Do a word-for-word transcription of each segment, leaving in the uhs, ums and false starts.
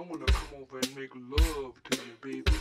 wanna come over and make love to you, baby.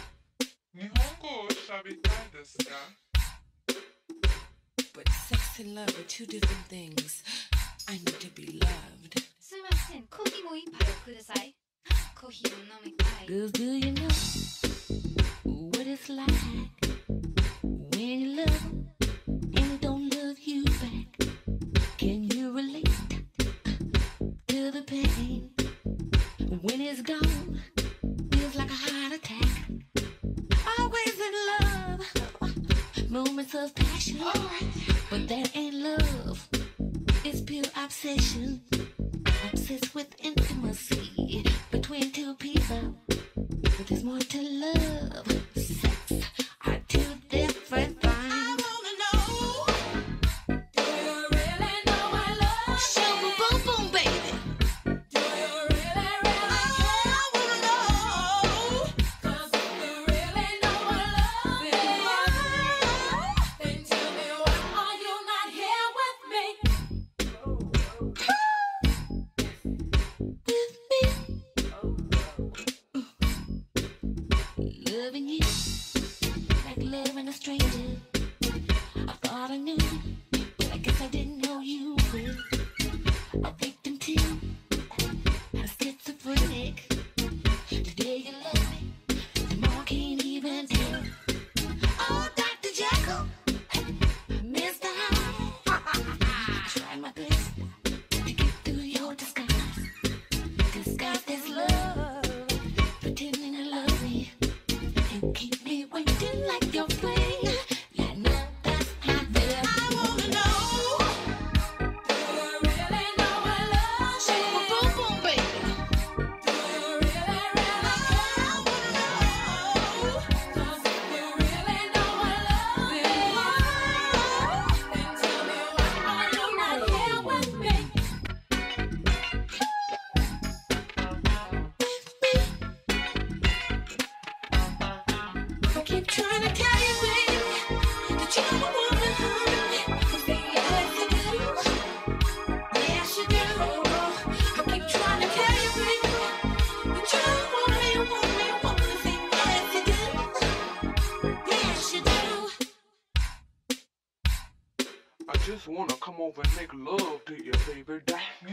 But sex and love are two different things. I need to be loved. すいません、コーヒーも一杯ください。コーヒーを飲みたい。 Girls, do you know what it's like when you love and they don't love you back? Can you relate to the pain when it's gone? Feels like a heart attack. Always in love, moments of passion, but that ain't love. It's pure obsession. Obsessed with intimacy between two people, but there's more to love. Sex are two different things. I wanna know, do you really know I love? Show me boom boom, baby. Do you really, really care? I wanna know, 'cause if you really know I love you, then tell me why are you not here with me? With me, loving you like loving a stranger. I thought I knew, but I guess I didn't know you were a victim too, a schizophrenic. Today you love me, tomorrow can't even tell. Oh, Doctor Jekyll, Mister Hyde, I tried my best to get through your disguise. Disguise this love, pretending to love me. You keep me waiting like your flame. Yeah, no, that's not fair. I wanna know, do you really know I love? Shake my boom boom, baby. Do you really, really care? I wanna know, 'cause if you really know I love you, then tell me why are you not here with me? I keep trying to tell you, baby, that you're the woman, honey. Say yes, you do. Yes, you do. I keep trying to tell you, baby, that you're the woman, you want me, want me. Say yes, you do. Yes, you do. I just wanna come over and make love to you, baby.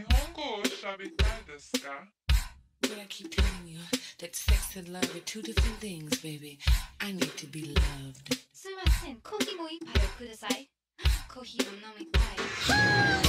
But I keep telling you that sex and love are two different things, baby. I need to be loved. すいません、コーヒーも一杯ください。コーヒーを飲みたい。